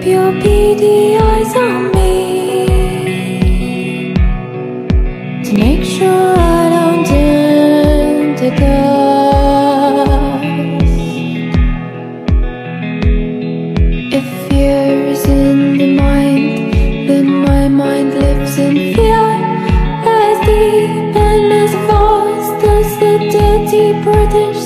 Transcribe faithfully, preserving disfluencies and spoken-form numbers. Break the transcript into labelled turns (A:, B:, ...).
A: keep your beady eyes on me to make sure I don't turn to dust. If fear is in the mind, then my mind lives in fear, as deep and as vast as the dirty British